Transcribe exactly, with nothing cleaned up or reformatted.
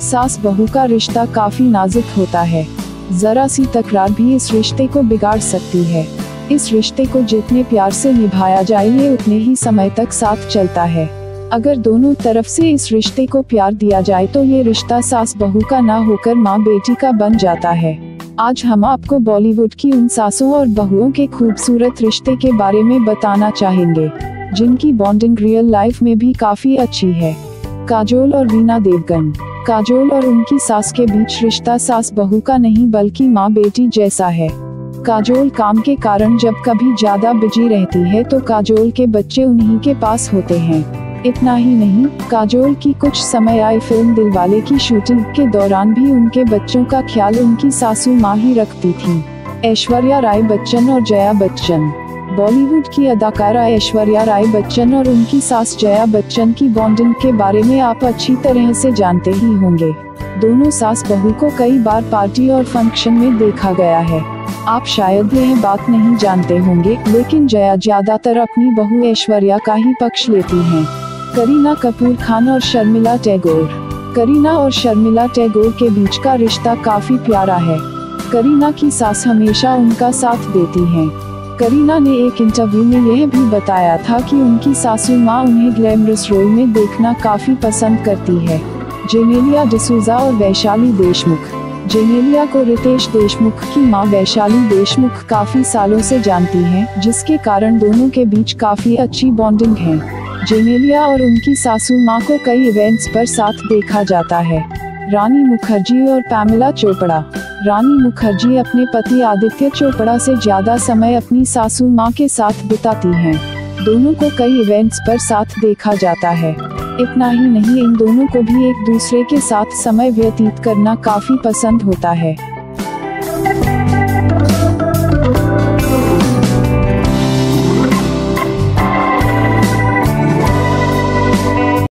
सास बहू का रिश्ता काफी नाजुक होता है। जरा सी तकरार भी इस रिश्ते को बिगाड़ सकती है। इस रिश्ते को जितने प्यार से निभाया जाए ये उतने ही समय तक साथ चलता है। अगर दोनों तरफ से इस रिश्ते को प्यार दिया जाए तो ये रिश्ता सास बहू का ना होकर माँ बेटी का बन जाता है। आज हम आपको बॉलीवुड की उन सासों और बहुओं के खूबसूरत रिश्ते के बारे में बताना चाहेंगे जिनकी बॉन्डिंग रियल लाइफ में भी काफी अच्छी है। काजोल और रीना देवगन। काजोल और उनकी सास के बीच रिश्ता सास बहू का नहीं बल्कि माँ बेटी जैसा है। काजोल काम के कारण जब कभी ज्यादा बिजी रहती है तो काजोल के बच्चे उन्हीं के पास होते हैं। इतना ही नहीं, काजोल की कुछ समय आई फिल्म दिलवाले की शूटिंग के दौरान भी उनके बच्चों का ख्याल उनकी सासू माँ ही रखती थी। ऐश्वर्या राय बच्चन और जया बच्चन। बॉलीवुड की अदाकारा ऐश्वर्या राय बच्चन और उनकी सास जया बच्चन की बॉन्डिंग के बारे में आप अच्छी तरह से जानते ही होंगे। दोनों सास बहू को कई बार पार्टी और फंक्शन में देखा गया है। आप शायद यह बात नहीं जानते होंगे, लेकिन जया ज्यादातर अपनी बहू ऐश्वर्या का ही पक्ष लेती हैं। करीना कपूर खान और शर्मिला टैगोर। करीना और शर्मिला टैगोर के बीच का रिश्ता काफी प्यारा है। करीना की सास हमेशा उनका साथ देती हैं। करीना ने एक इंटरव्यू में यह भी बताया था कि उनकी सासू माँ उन्हें ग्लैमरस रोल में देखना काफी पसंद करती है। जेनेलिया डिसूजा और वैशाली देशमुख। जेनेलिया को रितेश देशमुख की मां वैशाली देशमुख काफी सालों से जानती हैं, जिसके कारण दोनों के बीच काफी अच्छी बॉन्डिंग है। जेनेलिया और उनकी सासू मां को कई इवेंट्स पर साथ देखा जाता है। रानी मुखर्जी और पैमेला चोपड़ा। रानी मुखर्जी अपने पति आदित्य चोपड़ा से ज्यादा समय अपनी सासू मां के साथ बिताती हैं। दोनों को कई इवेंट्स पर साथ देखा जाता है। इतना ही नहीं, इन दोनों को भी एक दूसरे के साथ समय व्यतीत करना काफी पसंद होता है।